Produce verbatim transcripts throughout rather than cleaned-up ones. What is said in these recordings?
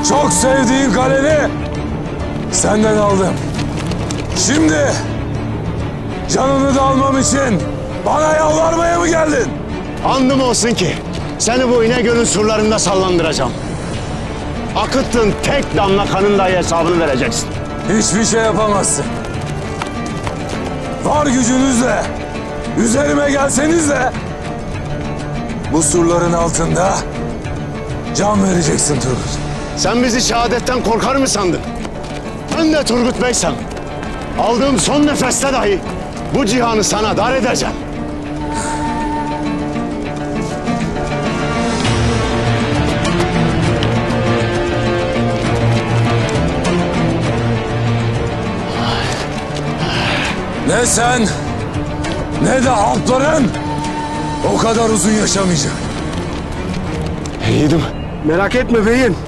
Çok sevdiğin kaleni senden aldım. Şimdi canını da almam için bana yalvarmaya mı geldin? Andım olsun ki seni bu İnegöl'ün surlarında sallandıracağım. Akıttığın tek damla kanın dahi hesabını vereceksin. Hiçbir şey yapamazsın. Var gücünüzle, üzerime gelseniz de bu surların altında can vereceksin Turgut. Sen bizi şehadetten korkar mı sandın? Ben de Turgut Bey'sem. Aldığım son nefeste dahi bu cihanı sana dar edeceğim. Ne sen ne de altların o kadar uzun yaşamayacak. Yiğidim. Merak etme beyim.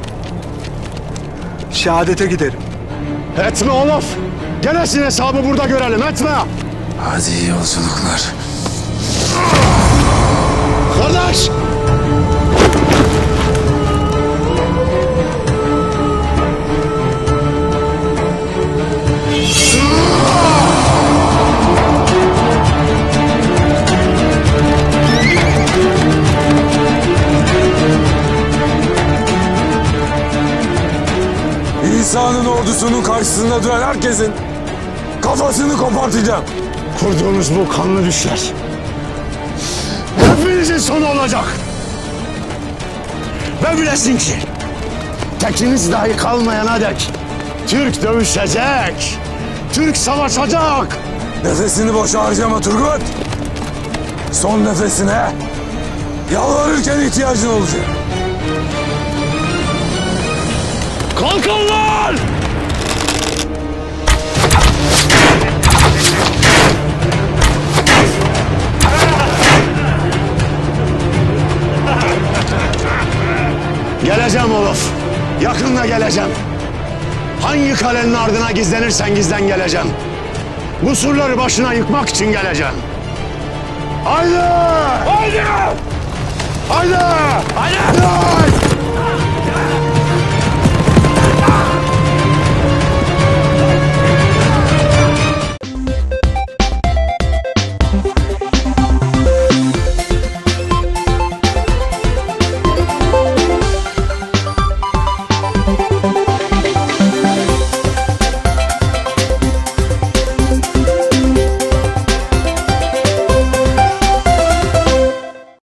Şehadete giderim. Etme Olaf. Gelesin hesabı burada görelim, etme. Hadi iyi yolculuklar. Kardeş! İsa'nın ordusunun karşısında duran herkesin kafasını kopartacağım. Kurduğunuz bu kanlı düşler hepinizin sonu olacak. Ve bilesin ki tekiniz dahi kalmayana dek Türk dövüşecek, Türk savaşacak. Nefesini boşa harcama Turgut. Son nefesine yalvarırken ihtiyacın olacak. Kalkın lan! Geleceğim Olaf. Yakında geleceğim. Hangi kalenin ardına gizlenirsen gizlen geleceğim. Bu surları başına yıkmak için geleceğim. Haydi! Haydi! Haydi! Haydi!